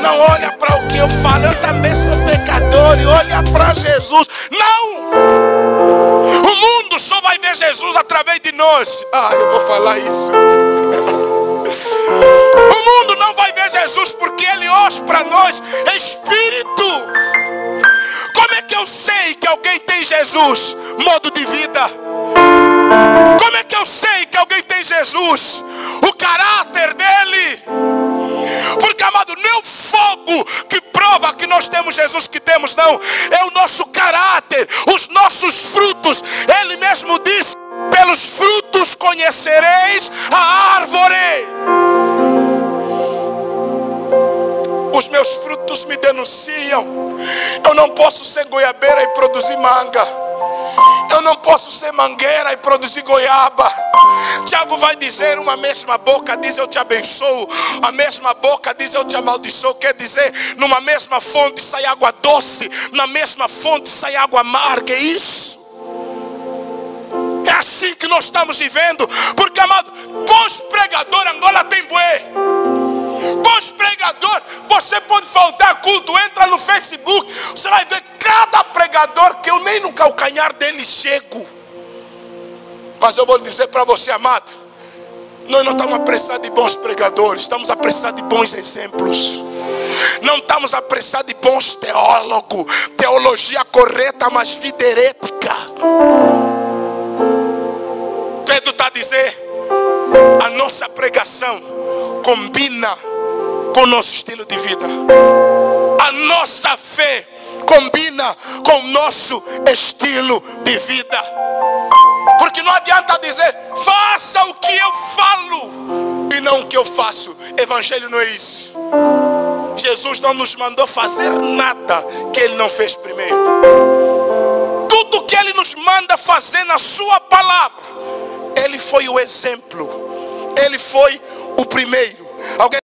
Não olha para o que eu falo, eu também sou pecador, e olha para Jesus. Não! O mundo só vai ver Jesus através de nós. Eu vou falar isso. O mundo não vai ver Jesus porque Ele hoje para nós é Espírito. Como é que eu sei que alguém tem Jesus? Modo de vida. Como é que eu sei que alguém tem Jesus? O caráter dele. Porque, amado, não é o fogo que prova que nós temos Jesus que temos, não. É o nosso caráter, os nossos frutos. Ele mesmo disse: pelos frutos conhecereis a árvore. Os meus frutos me denunciam. Eu não posso ser goiabeira e produzir manga. Eu não posso ser mangueira e produzir goiaba. Tiago vai dizer: uma mesma boca diz eu te abençoo, a mesma boca diz eu te amaldiçoo. Quer dizer, numa mesma fonte sai água doce, na mesma fonte sai água amarga. É isso. É assim que nós estamos vivendo. Porque, amado, bons pregador, Angola tem bué. Bons pregador, você pode faltar culto, entra no Facebook, você vai ver cada pregador que eu nem no calcanhar dele chego. Mas eu vou dizer para você, amado, nós não estamos a precisar de bons pregadores, estamos a precisar de bons exemplos. Não estamos a precisar de bons teólogos, teologia correta, mas vida herética. Pedro está a dizer: a nossa pregação combina com o nosso estilo de vida. A nossa fé combina com o nosso estilo de vida. Porque não adianta dizer: faça o que eu falo e não o que eu faço. Evangelho não é isso. Jesus não nos mandou fazer nada que Ele não fez primeiro. Tudo que Ele nos manda fazer na sua palavra, Ele foi o exemplo. Ele foi o primeiro. Alguém